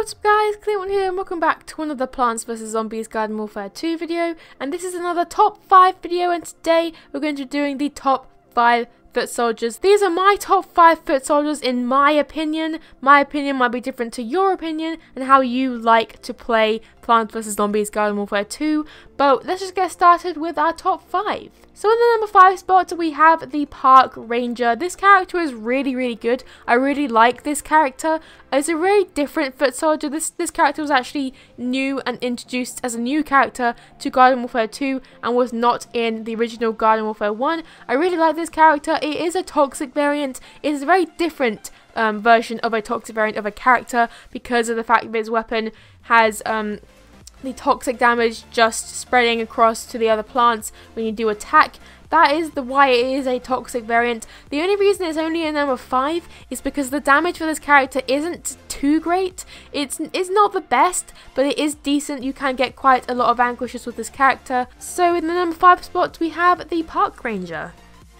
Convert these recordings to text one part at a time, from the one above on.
What's up guys, Clayton here and welcome back to another Plants vs Zombies Garden Warfare 2 video, and this is another top 5 video, and today we're going to be doing the top 5 foot soldiers. These are my top 5 foot soldiers in my opinion. My opinion might be different to your opinion and how you like to play Plants vs Zombies Garden Warfare 2, but let's just get started with our top 5. So in the number 5 spot we have the Park Ranger. This character is really good. I really like this character. It's a very different foot soldier. This character was actually new and introduced as a new character to Garden Warfare 2 and was not in the original Garden Warfare 1. I really like this character. It is a toxic variant. It is a very different version of a toxic variant of a character because of the fact that its weapon has the toxic damage just spreading across to the other plants when you do attack. That is why it is a toxic variant. The only reason it's only a number 5 is because the damage for this character isn't too great. It's not the best, but it is decent. You can get quite a lot of vanquishes with this character. So in the number 5 spot we have the Park Ranger.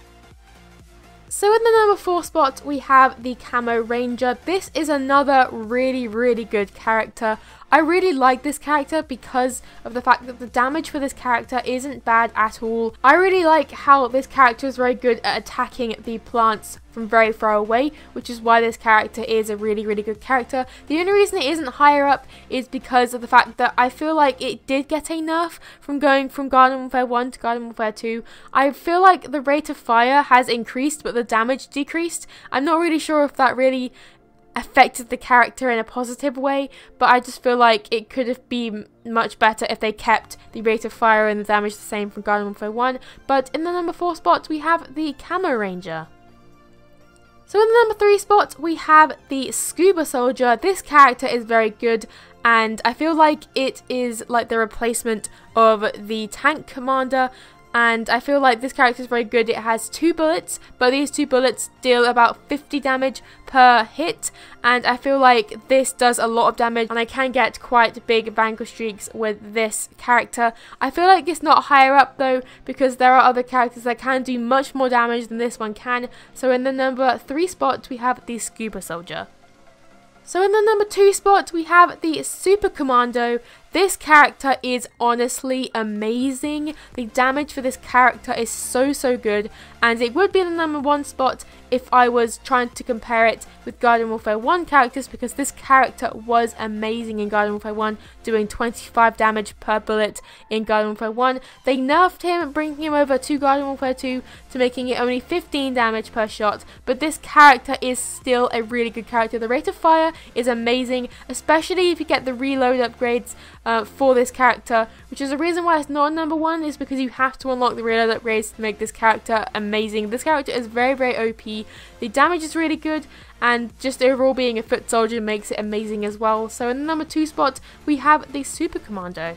So in the number 4 spot we have the Camo Ranger. This is another really good character. I really like this character because of the fact that the damage for this character isn't bad at all. I really like how this character is very good at attacking the plants from very far away, which is why this character is a really good character. The only reason it isn't higher up is because of the fact that I feel like it did get a nerf from going from Garden Warfare 1 to Garden Warfare 2. I feel like the rate of fire has increased but the damage decreased. I'm not really sure if that really affected the character in a positive way, but I just feel like it could have been much better if they kept the rate of fire and the damage the same from Garden Warfare 1. But in the number 4 spot we have the Camo Ranger. So in the number 3 spot we have the Scuba Soldier. This character is very good and I feel like it is like the replacement of the Tank Commander. And I feel like this character is very good. It has 2 bullets, but these 2 bullets deal about 50 damage per hit. And I feel like this does a lot of damage and I can get quite big vanquish streaks with this character. I feel like it's not higher up though because there are other characters that can do much more damage than this one can. So in the number 3 spot we have the Scuba Soldier. So in the number 2 spot we have the Super Commando. This character is honestly amazing. The damage for this character is so good, and it would be the number 1 spot if I was trying to compare it with Garden Warfare 1 characters, because this character was amazing in Garden Warfare 1, doing 25 damage per bullet in Garden Warfare 1. They nerfed him, bringing him over to Garden Warfare 2 to making it only 15 damage per shot, but this character is still a really good character. The rate of fire is amazing, especially if you get the reload upgrades for this character, which is the reason why it's not number 1, is because you have to unlock the reload upgrades to make this character amazing. This character is very OP. The damage is really good, and just overall being a foot soldier makes it amazing as well. So in the number 2 spot we have the Super Commando.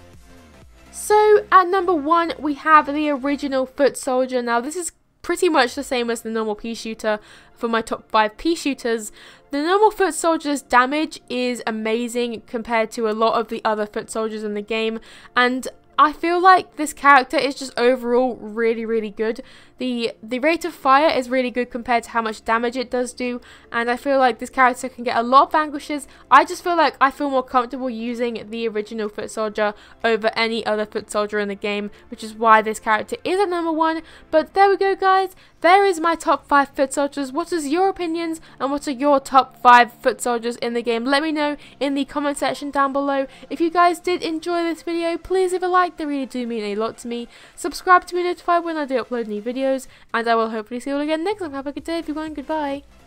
So at number 1 we have the original foot soldier. Now this is pretty much the same as the normal pea shooter for my top 5 pea shooters. The normal foot soldier's damage is amazing compared to a lot of the other foot soldiers in the game, and I feel like this character is just overall really good. The rate of fire is really good compared to how much damage it does do, and I feel like this character can get a lot of vanquishes. I just feel like I feel more comfortable using the original foot soldier over any other foot soldier in the game, which is why this character is at number 1. But there we go guys, there is my top 5 foot soldiers. What is your opinions and what are your top 5 foot soldiers in the game? Let me know in the comment section down below. If you guys did enjoy this video, please leave a like, they really do mean a lot to me. Subscribe to be notified when I do upload new videos, and I will hopefully see you all again next time. Have a good day everyone, goodbye.